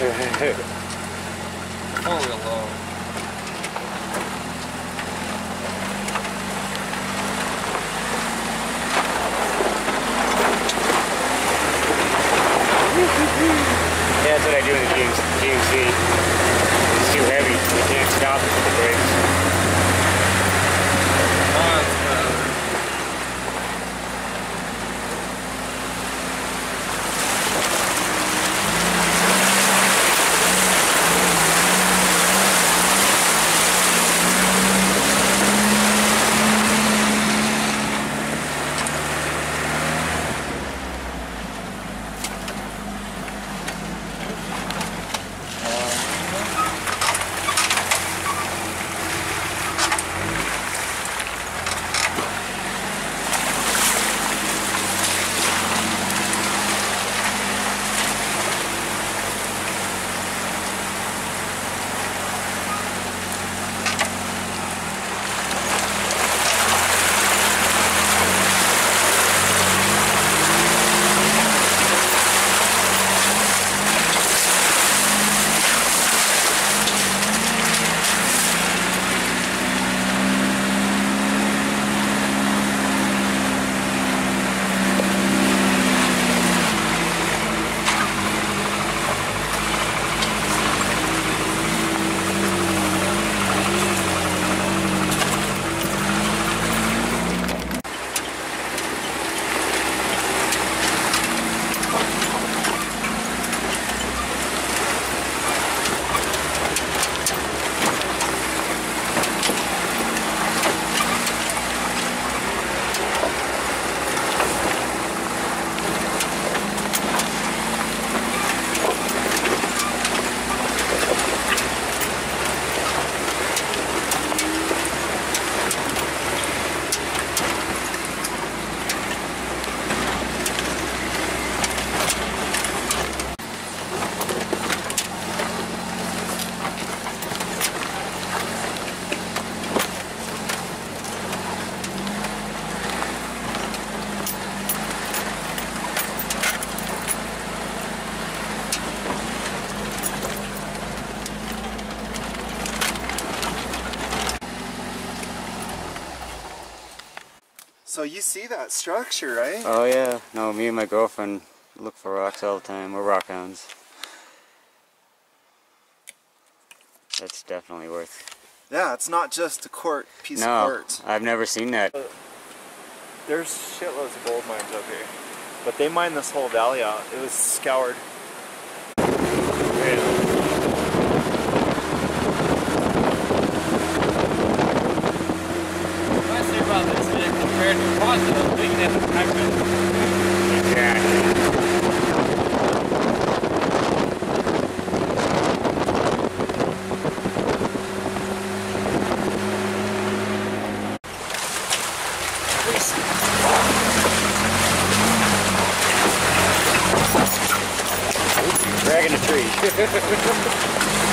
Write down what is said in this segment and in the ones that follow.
Four-wheel low. Yeah, that's what I do in the GMC. It's too heavy. You can't stop it with the brakes. So you see that structure, right? Oh yeah. No, me and my girlfriend look for rocks all the time. We're rock hounds. That's definitely worth. Yeah, it's not just a piece of quartz. No, I've never seen that. There's shitloads of gold mines up here, but they mined this whole valley out. It was scoured. Compared to positive, we can have Exactly. Dragging a tree.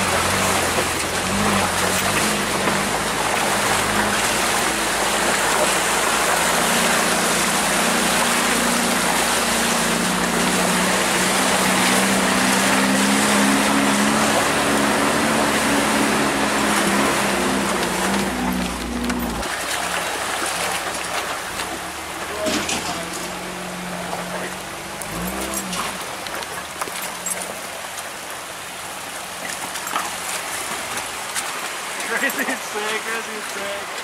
Crazy sick.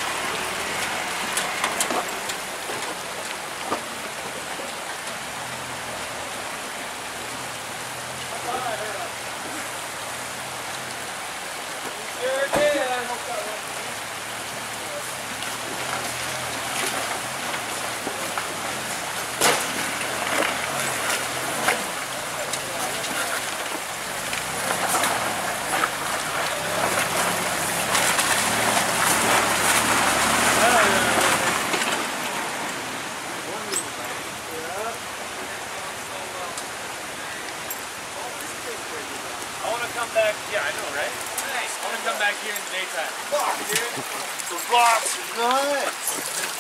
Back, yeah, I know, right? Nice. I want to come back here in the daytime. Fuck, dude. The blocks are nuts.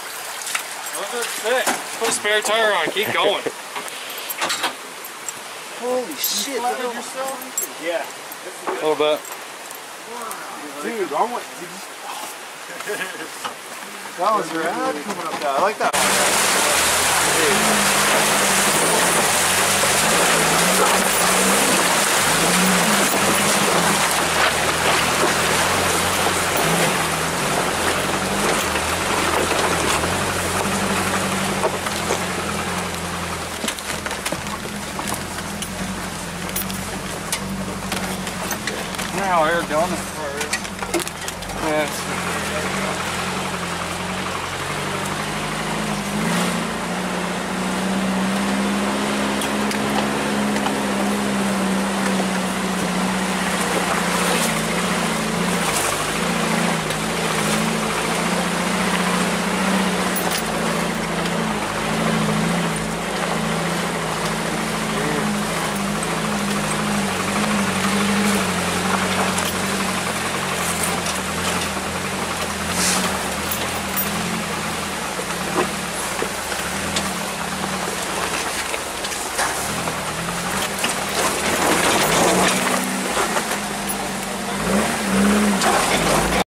Those are sick. Put a spare tire on. Keep going. Holy shit! Flooded yourself? Yeah. A little bit. Dude, I want. That was rad coming up that. I like that. How are you doing?